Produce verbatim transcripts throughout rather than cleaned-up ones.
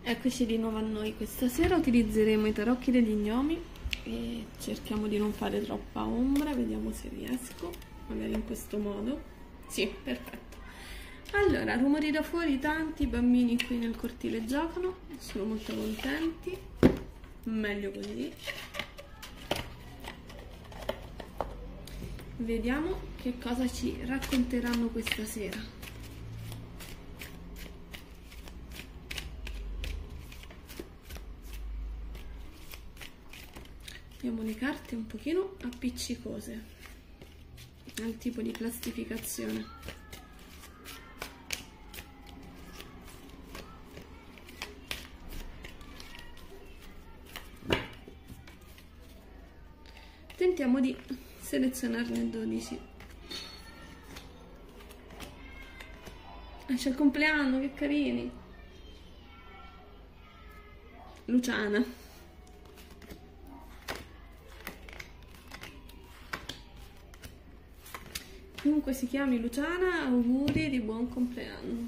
Eccoci di nuovo a noi. Questa sera utilizzeremo i tarocchi degli gnomi e cerchiamo di non fare troppa ombra, vediamo se riesco, magari in questo modo. Sì, perfetto. Allora, rumori da fuori tanti, i bambini qui nel cortile giocano, sono molto contenti, meglio così. Vediamo che cosa ci racconteranno questa sera. Abbiamo le carte un pochino appiccicose al tipo di plastificazione. Tentiamo di selezionarne dodici. Ah, c'è il compleanno, che carini! Luciana. Chiunque si chiami Luciana, auguri di buon compleanno.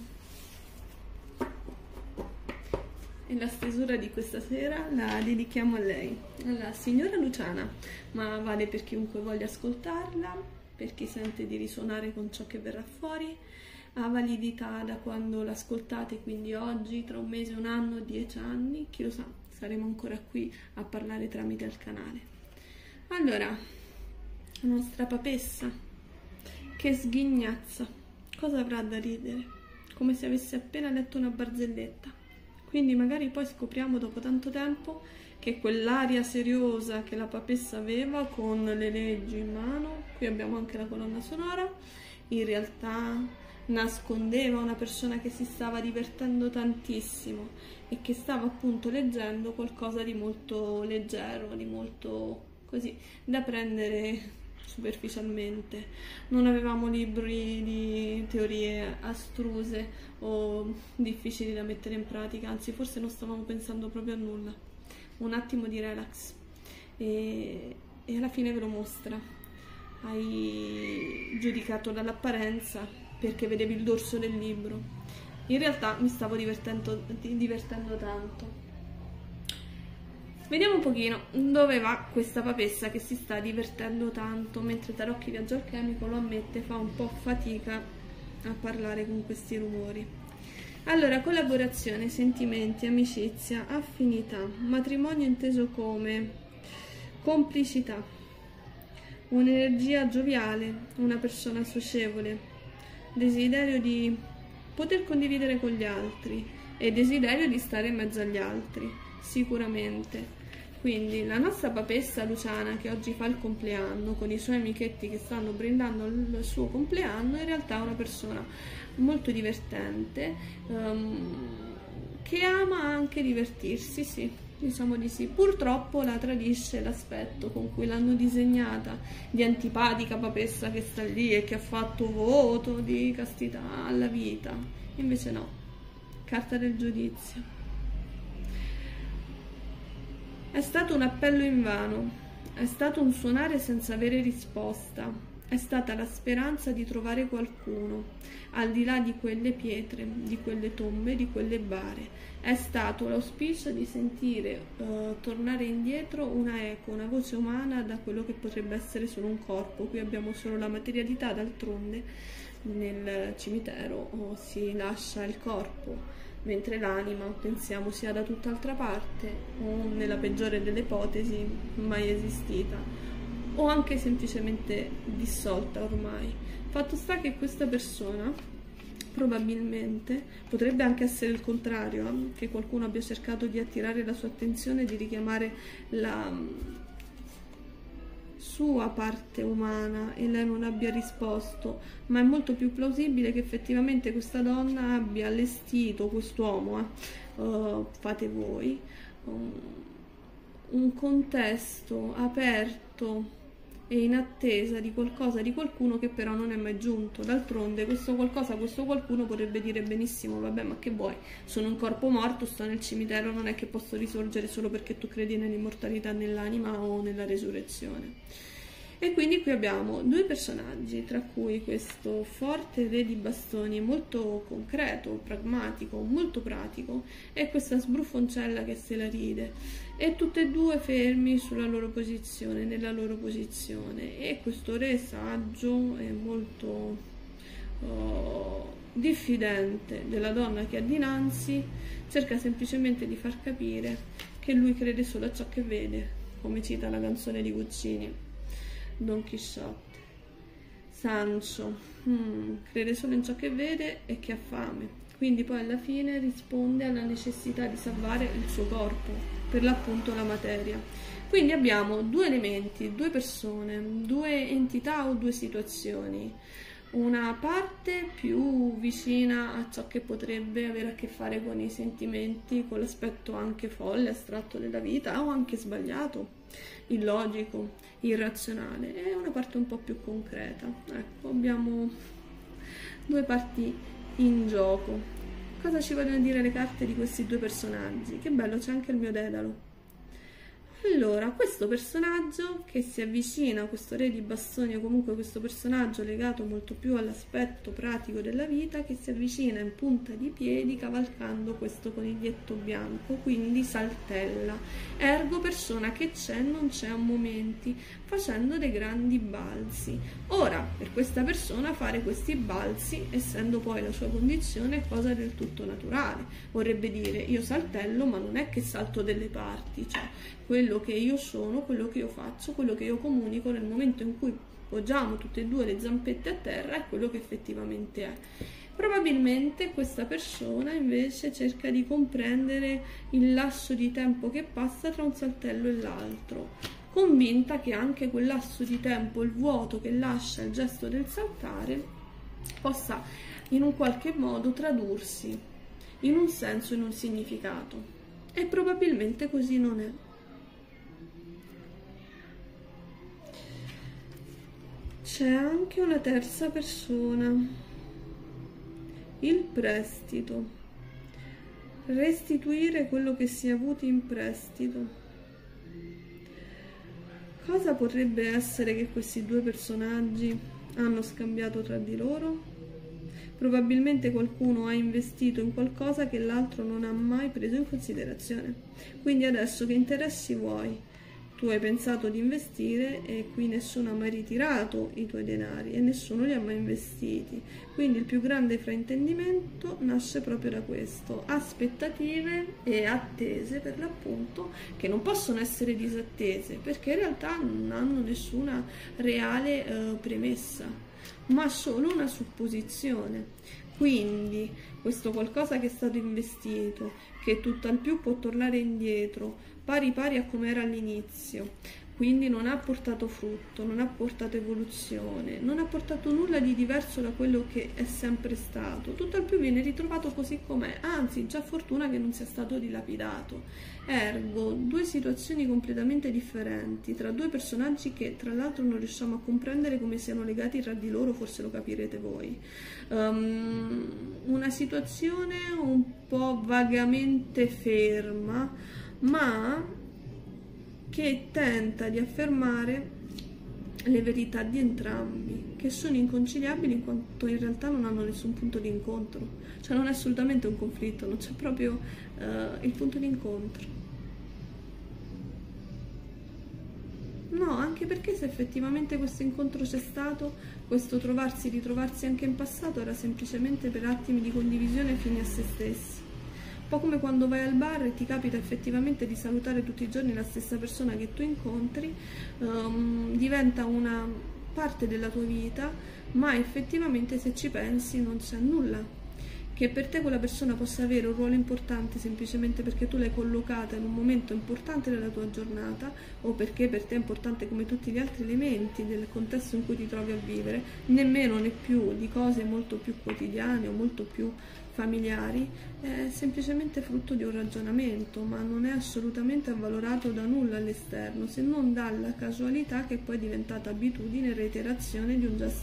E la stesura di questa sera la dedichiamo a lei, alla signora Luciana, ma vale per chiunque voglia ascoltarla, per chi sente di risuonare con ciò che verrà fuori, ha validità da quando l'ascoltate, quindi oggi, tra un mese, un anno, dieci anni, chi lo sa, saremo ancora qui a parlare tramite il canale. Allora, la nostra papessa, che sghignazza, cosa avrà da ridere? Come se avesse appena letto una barzelletta. Quindi magari poi scopriamo dopo tanto tempo che quell'aria seriosa che la papessa aveva con le leggi in mano, qui abbiamo anche la colonna sonora, in realtà nascondeva una persona che si stava divertendo tantissimo e che stava appunto leggendo qualcosa di molto leggero, di molto così da prendere superficialmente. Non avevamo libri di teorie astruse o difficili da mettere in pratica, anzi forse non stavamo pensando proprio a nulla. Un attimo di relax e, e alla fine ve lo mostra. Hai giudicato dall'apparenza perché vedevi il dorso del libro. In realtà mi stavo divertendo, divertendo tanto. Vediamo un pochino dove va questa papessa che si sta divertendo tanto, mentre Tarocchi Viaggio Alchemico lo ammette, fa un po' fatica a parlare con questi rumori. Allora, collaborazione, sentimenti, amicizia, affinità, matrimonio inteso come complicità, un'energia gioviale, una persona socievole, desiderio di poter condividere con gli altri e desiderio di stare in mezzo agli altri, sicuramente. Quindi la nostra papessa Luciana, che oggi fa il compleanno con i suoi amichetti che stanno brindando il suo compleanno, in realtà è una persona molto divertente, um, che ama anche divertirsi, sì, diciamo di sì. Purtroppo la tradisce l'aspetto con cui l'hanno disegnata, di antipatica papessa che sta lì e che ha fatto voto di castità alla vita. Invece no, carta del giudizio. È stato un appello invano, è stato un suonare senza avere risposta, è stata la speranza di trovare qualcuno, al di là di quelle pietre, di quelle tombe, di quelle bare. È stato l'auspicio di sentire uh, tornare indietro una eco, una voce umana da quello che potrebbe essere solo un corpo. Qui abbiamo solo la materialità, d'altronde nel cimitero oh, si lascia il corpo, mentre l'anima pensiamo sia da tutt'altra parte o nella peggiore delle ipotesi mai esistita o anche semplicemente dissolta ormai. Fatto sta che questa persona probabilmente potrebbe anche essere il contrario, eh? Che qualcuno abbia cercato di attirare la sua attenzione, di richiamare la sua parte umana e lei non abbia risposto, ma è molto più plausibile che effettivamente questa donna abbia allestito, quest'uomo, eh, uh, fate voi, um, un contesto aperto e in attesa di qualcosa, di qualcuno che però non è mai giunto. D'altronde questo qualcosa, questo qualcuno potrebbe dire benissimo: vabbè, ma che vuoi, sono un corpo morto, sto nel cimitero, non è che posso risorgere solo perché tu credi nell'immortalità dell'anima o nella resurrezione. E quindi qui abbiamo due personaggi, tra cui questo forte re di bastoni, molto concreto, pragmatico, molto pratico, e questa sbruffoncella che se la ride, e tutte e due fermi sulla loro posizione, nella loro posizione. E questo re saggio è molto oh, diffidente della donna che ha dinanzi, cerca semplicemente di far capire che lui crede solo a ciò che vede, come cita la canzone di Guccini, Don Chisciotte. Sancho hmm, crede solo in ciò che vede e che ha fame, quindi poi alla fine risponde alla necessità di salvare il suo corpo, per l'appunto la materia. Quindi abbiamo due elementi, due persone, due entità o due situazioni. Una parte più vicina a ciò che potrebbe avere a che fare con i sentimenti, con l'aspetto anche folle, astratto della vita, o anche sbagliato, illogico, irrazionale, e una parte un po' più concreta. Ecco, abbiamo due parti in gioco. Cosa ci vogliono dire le carte di questi due personaggi? Che bello, c'è anche il mio dedalo. Allora, questo personaggio che si avvicina, questo re di bastoni, o comunque questo personaggio legato molto più all'aspetto pratico della vita, che si avvicina in punta di piedi cavalcando questo coniglietto bianco, quindi saltella, ergo persona che c'è non c'è a momenti, facendo dei grandi balzi. Ora, per questa persona fare questi balzi, essendo poi la sua condizione, è cosa del tutto naturale. Vorrebbe dire, io saltello, ma non è che salto delle parti, cioè quello che io sono, quello che io faccio, quello che io comunico nel momento in cui poggiamo tutte e due le zampette a terra è quello che effettivamente è. Probabilmente questa persona invece cerca di comprendere il lasso di tempo che passa tra un saltello e l'altro, convinta che anche quel lasso di tempo, il vuoto che lascia il gesto del saltare, possa in un qualche modo tradursi in un senso, in un significato. E probabilmente così non è. C'è anche una terza persona, il prestito, restituire quello che si è avuto in prestito. Cosa potrebbe essere che questi due personaggi hanno scambiato tra di loro? Probabilmente qualcuno ha investito in qualcosa che l'altro non ha mai preso in considerazione. Quindi adesso che interessi vuoi? Tu hai pensato di investire e qui nessuno ha mai ritirato i tuoi denari e nessuno li ha mai investiti. Quindi il più grande fraintendimento nasce proprio da questo. Aspettative e attese, per l'appunto, che non possono essere disattese, perché in realtà non hanno nessuna reale eh, premessa, ma solo una supposizione. Quindi questo qualcosa che è stato investito, che tutt'al più può tornare indietro, pari pari a come era all'inizio, quindi non ha portato frutto, non ha portato evoluzione, non ha portato nulla di diverso da quello che è sempre stato, tutt'al più viene ritrovato così com'è, anzi già fortuna che non sia stato dilapidato. Ergo, due situazioni completamente differenti, tra due personaggi che tra l'altro non riusciamo a comprendere come siano legati tra di loro, forse lo capirete voi. Um, una situazione un po' vagamente ferma, ma che tenta di affermare le verità di entrambi, che sono inconciliabili in quanto in realtà non hanno nessun punto di incontro, cioè non è assolutamente un conflitto, non c'è proprio uh, il punto di incontro. No, anche perché se effettivamente questo incontro c'è stato, questo trovarsi, ritrovarsi anche in passato era semplicemente per attimi di condivisione fini a se stessi. Un po' come quando vai al bar e ti capita effettivamente di salutare tutti i giorni la stessa persona che tu incontri, um, diventa una parte della tua vita, ma effettivamente se ci pensi non c'è nulla che per te quella persona possa avere un ruolo importante semplicemente perché tu l'hai collocata in un momento importante della tua giornata, o perché per te è importante come tutti gli altri elementi del contesto in cui ti trovi a vivere, nemmeno né più di cose molto più quotidiane o molto più familiari, è semplicemente frutto di un ragionamento, ma non è assolutamente avvalorato da nulla all'esterno, se non dalla casualità che poi è diventata abitudine e reiterazione di un gesto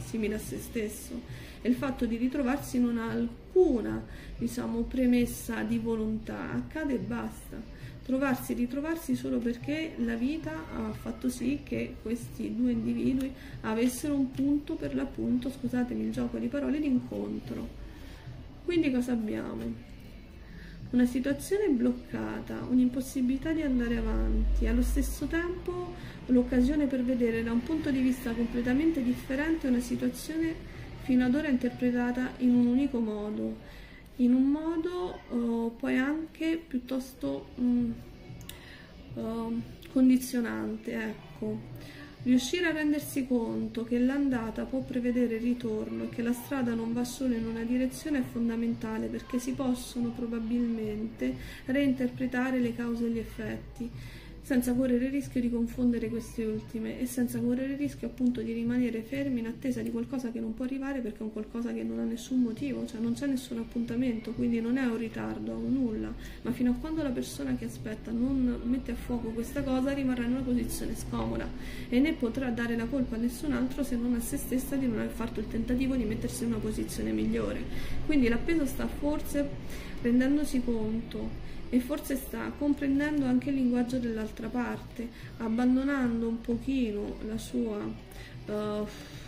simile a se stesso, e il fatto di ritrovarsi non ha alcuna, diciamo, premessa di volontà, accade e basta. Trovarsi e ritrovarsi solo perché la vita ha fatto sì che questi due individui avessero un punto, per l'appunto, scusatemi il gioco di parole, di incontro. Quindi cosa abbiamo? Una situazione bloccata, un'impossibilità di andare avanti, allo stesso tempo l'occasione per vedere da un punto di vista completamente differente una situazione fino ad ora interpretata in un unico modo, in un modo uh, poi anche piuttosto um, uh, condizionante, ecco. Riuscire a rendersi conto che l'andata può prevedere il ritorno e che la strada non va solo in una direzione è fondamentale, perché si possono probabilmente reinterpretare le cause e gli effetti senza correre il rischio di confondere queste ultime e senza correre il rischio appunto di rimanere fermi in attesa di qualcosa che non può arrivare, perché è un qualcosa che non ha nessun motivo, cioè non c'è nessun appuntamento, quindi non è un ritardo o nulla, ma fino a quando la persona che aspetta non mette a fuoco questa cosa rimarrà in una posizione scomoda e ne potrà dare la colpa a nessun altro se non a se stessa di non aver fatto il tentativo di mettersi in una posizione migliore. Quindi l'appeso sta forse rendendosi conto e forse sta comprendendo anche il linguaggio dell'altra parte, abbandonando un pochino la sua, uh,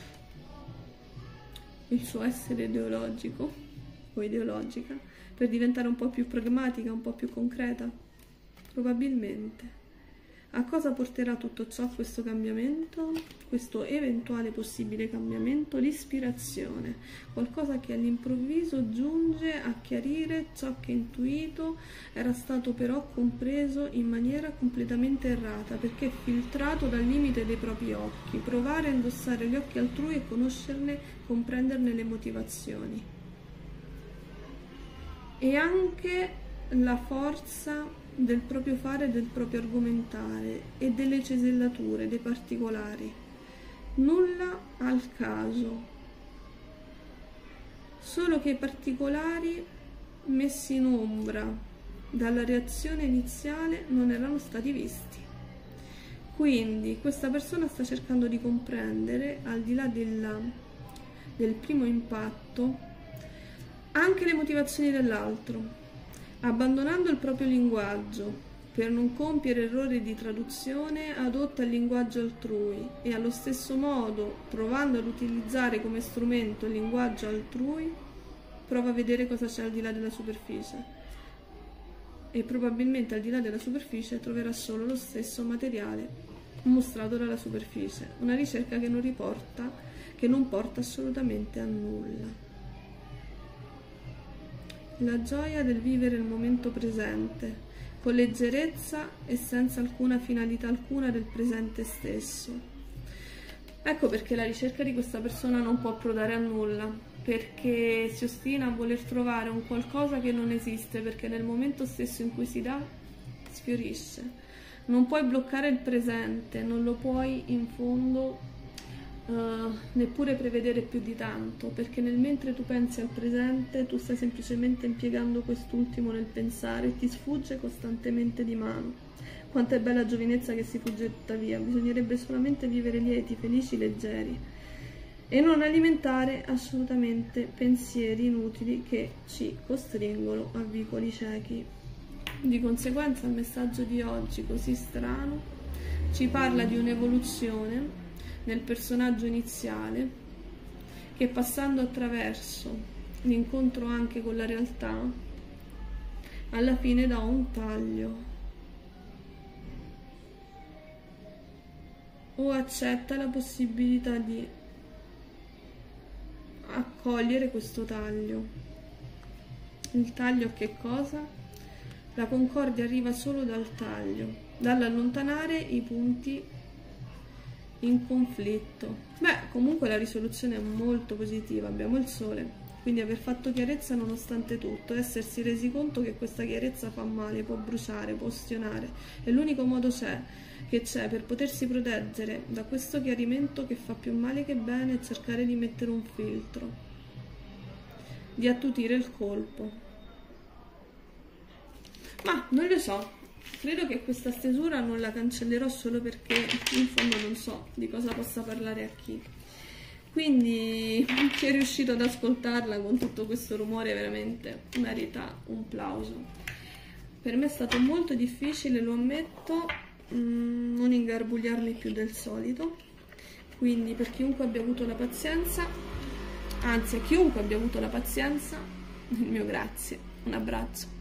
il suo essere ideologico o ideologica per diventare un po' più pragmatica, un po' più concreta, probabilmente. A cosa porterà tutto ciò, questo cambiamento, questo eventuale possibile cambiamento? L'ispirazione, qualcosa che all'improvviso giunge a chiarire ciò che intuito era stato però compreso in maniera completamente errata, perché filtrato dal limite dei propri occhi, provare a indossare gli occhi altrui e conoscerne, comprenderne le motivazioni. E anche la forza del proprio fare, del proprio argomentare e delle cesellature, dei particolari. Nulla al caso, solo che i particolari messi in ombra dalla reazione iniziale non erano stati visti. Quindi questa persona sta cercando di comprendere, al di là della, del primo impatto, anche le motivazioni dell'altro, abbandonando il proprio linguaggio per non compiere errori di traduzione, adotta il linguaggio altrui e allo stesso modo, provando ad utilizzare come strumento il linguaggio altrui, prova a vedere cosa c'è al di là della superficie e probabilmente al di là della superficie troverà solo lo stesso materiale mostrato dalla superficie, una ricerca che non riporta, che non porta assolutamente a nulla. La gioia del vivere il momento presente, con leggerezza e senza alcuna finalità alcuna del presente stesso. Ecco perché la ricerca di questa persona non può approdare a nulla, perché si ostina a voler trovare un qualcosa che non esiste, perché nel momento stesso in cui si dà, sfiorisce. Non puoi bloccare il presente, non lo puoi in fondo Uh, neppure prevedere più di tanto, perché nel mentre tu pensi al presente tu stai semplicemente impiegando quest'ultimo nel pensare e ti sfugge costantemente di mano. Quanta è bella giovinezza che si fugge tuttavia, bisognerebbe solamente vivere lieti, felici, leggeri e non alimentare assolutamente pensieri inutili che ci costringono a vicoli ciechi. Di conseguenza il messaggio di oggi, così strano, ci parla di un'evoluzione nel personaggio iniziale che, passando attraverso l'incontro anche con la realtà, alla fine dà un taglio o accetta la possibilità di accogliere questo taglio. Il taglio che cosa? La concordia arriva solo dal taglio, dall'allontanare i punti in conflitto. Beh, comunque la risoluzione è molto positiva, abbiamo il sole, quindi aver fatto chiarezza nonostante tutto, essersi resi conto che questa chiarezza fa male, può bruciare, può ostinare, e l'unico modo c'è che c'è per potersi proteggere da questo chiarimento che fa più male che bene è cercare di mettere un filtro, di attutire il colpo. Ma non lo so, credo che questa stesura non la cancellerò solo perché in fondo non so di cosa possa parlare a chi. Quindi chi è riuscito ad ascoltarla con tutto questo rumore veramente merita un plauso. Per me è stato molto difficile, lo ammetto, mh, non ingarbugliarmi più del solito. Quindi per chiunque abbia avuto la pazienza, anzi a chiunque abbia avuto la pazienza, il mio grazie, un abbraccio.